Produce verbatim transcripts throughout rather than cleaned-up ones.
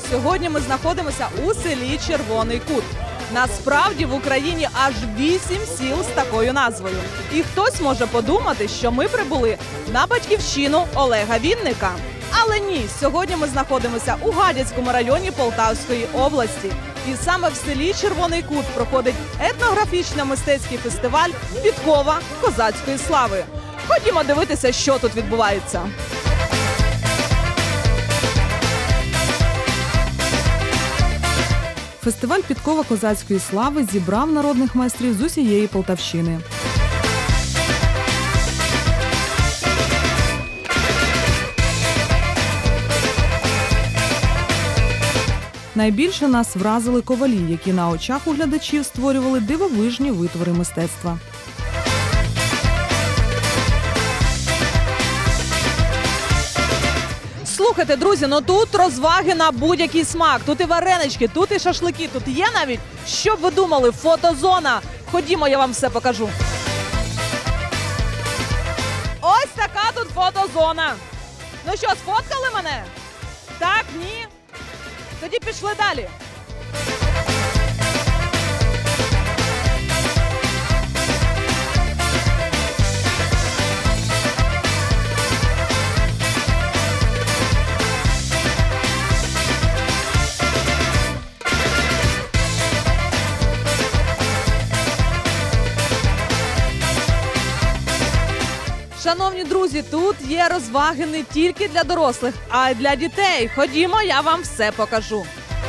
Сьогодні ми знаходимося у селі Червоний Кут. Насправді в Україні аж вісім сіл з такою назвою. І хтось може подумати, що ми прибули на батьківщину Олега Вінника. Але ні, сьогодні ми знаходимося у Гадяцькому районі Полтавської області. І саме в селі Червоний Кут проходить етнографічно-мистецький фестиваль «Підкова козацької слави». Ходімо дивитися, що тут відбувається. Фестиваль «Підкова козацької слави» зібрав народних майстрів з усієї Полтавщини. Найбільше нас вразили ковалі, які на очах у глядачів створювали дивовижні витвори мистецтва. Слухайте, друзі, ну тут розваги на будь-який смак. Тут і варенички, тут і шашлики, тут є навіть, що б ви думали, фотозона. Ходімо, я вам все покажу. Ось така тут фотозона. Ну що, сфоткали мене? Так, ні? Тоді пішли далі. Шановні друзі, тут є розваги не тільки для дорослих, а й для дітей. Ходімо, я вам все покажу.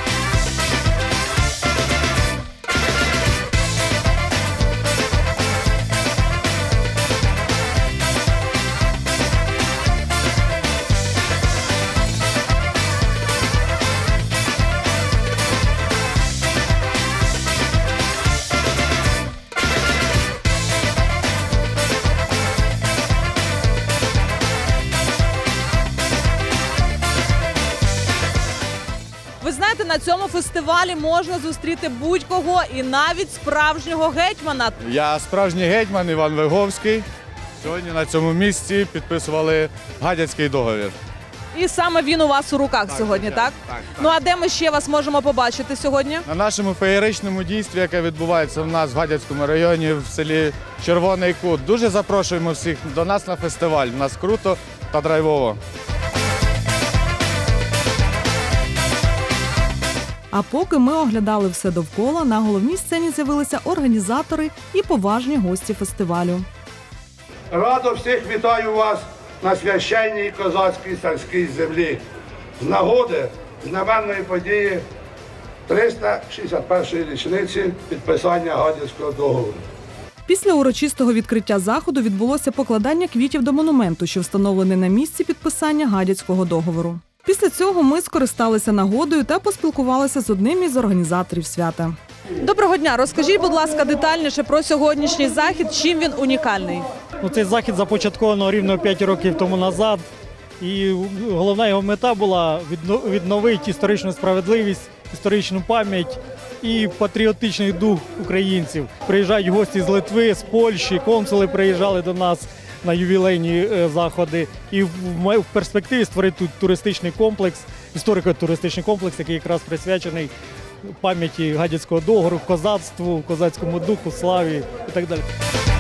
Ви знаєте, на цьому фестивалі можна зустріти будь-кого і навіть справжнього гетьмана. Я справжній гетьман Іван Виговський. Сьогодні на цьому місці підписували Гадяцький договір. І саме він у вас у руках так, сьогодні, так? Так, так? Ну а де ми ще вас можемо побачити сьогодні? На нашому феєричному дійстві, яке відбувається в нас в Гадяцькому районі, в селі Червоний Кут. Дуже запрошуємо всіх до нас на фестиваль. У нас круто та драйвово. А поки ми оглядали все довкола, на головній сцені з'явилися організатори і поважні гості фестивалю. Радо всіх вітаю вас на священній козацькій сільській землі. З нагоди знаменної події триста шістдесят першої річниці підписання Гадяцького договору. Після урочистого відкриття заходу відбулося покладання квітів до монументу, що встановлений на місці підписання Гадяцького договору. Після цього ми скористалися нагодою та поспілкувалися з одним із організаторів свята. Доброго дня! Розкажіть, будь ласка, детальніше про сьогоднішній захід, чим він унікальний? Ну, цей захід започатковано рівно п'ять років тому назад. І головна його мета була відновити історичну справедливість, історичну пам'ять і патріотичний дух українців. Приїжджають гості з Литви, з Польщі, консули приїжджали до нас на ювілейні заходи. І в перспективі створити тут туристичний комплекс, історико-туристичний комплекс, який якраз присвячений пам'яті Гадяцького договору, козацтву, козацькому духу, славі і так далі.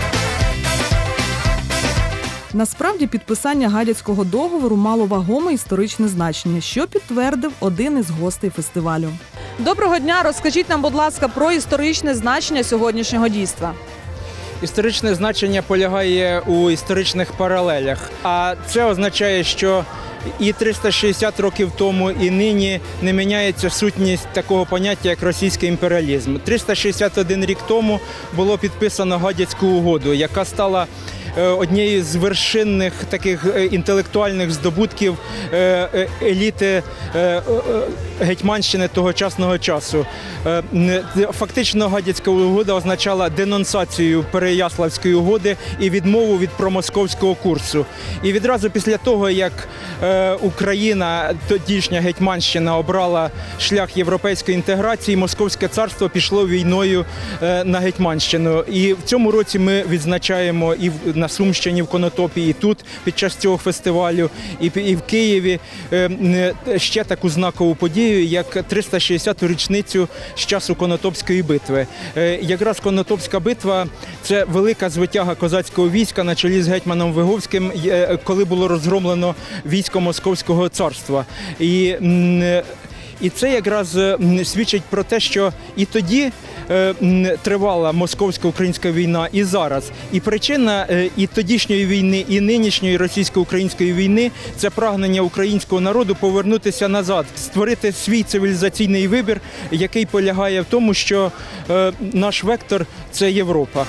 Насправді підписання Гадяцького договору мало вагоме історичне значення, що підтвердив один із гостей фестивалю. Доброго дня! Розкажіть нам, будь ласка, про історичне значення сьогоднішнього дійства. Історичне значення полягає у історичних паралелях, а це означає, що і триста шістдесят років тому, і нині не міняється сутність такого поняття, як російський імперіалізм. триста шістдесят один рік тому було підписано Гадяцьку угоду, яка стала однією з вершинних таких інтелектуальних здобутків еліти Гетьманщини тогочасного часу. Фактично Гадяцька угода означала денонсацію Переяславської угоди і відмову від промосковського курсу. І відразу після того, як Україна, тодішня Гетьманщина, обрала шлях європейської інтеграції, Московське царство пішло війною на Гетьманщину. І в цьому році ми відзначаємо і на на Сумщині в Конотопі, і тут під час цього фестивалю, і, і в Києві е, ще таку знакову подію, як триста шістдесяту річницю з часу Конотопської битви. Е, якраз Конотопська битва – це велика звитяга козацького війська на чолі з гетьманом Виговським, е, коли було розгромлено військо Московського царства. І м, І це якраз свідчить про те, що і тоді тривала московсько-українська війна, і зараз. І причина і тодішньої війни, і нинішньої російсько-української війни – це прагнення українського народу повернутися назад, створити свій цивілізаційний вибір, який полягає в тому, що наш вектор – це Європа.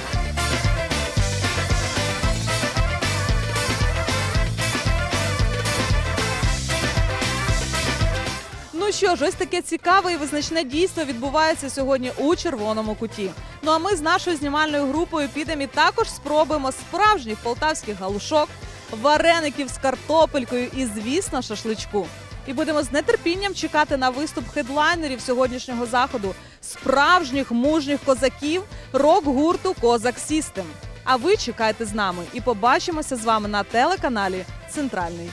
Ну що ж, ось таке цікаве і визначне дійство відбувається сьогодні у Червоному куті. Ну а ми з нашою знімальною групою підемо і також спробуємо справжніх полтавських галушок, вареників з картопелькою і, звісно, шашличку. І будемо з нетерпінням чекати на виступ хедлайнерів сьогоднішнього заходу – справжніх мужніх козаків рок-гурту «Козак Сістем». А ви чекайте з нами і побачимося з вами на телеканалі «Центральний».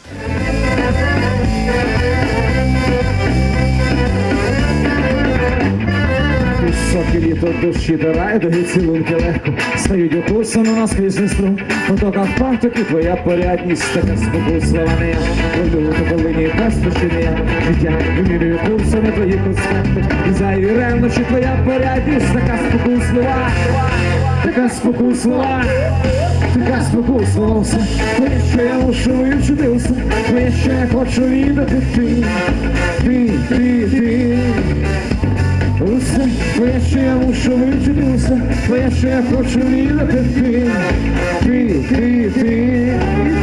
Високі літо дощі до райдуги, цілунки легко стають укусом на наскрізний струм. Потоках пахтоки твоя порядність, така спокуслива не я. Люблю по долині без поширення, життя вимірюю курсами твої конспекти. І зайві ревнощі твоя порядність, така спокуслива, така спокуслива. Така спокуслива все, твоє, що я мушу вивчити усе, твоє, що я хочу віддати ти, ти, ти, ти. Усе, твоє, що я мушу вивчити усе, твоє, що я хочу віддати ти, ти, ти, ти.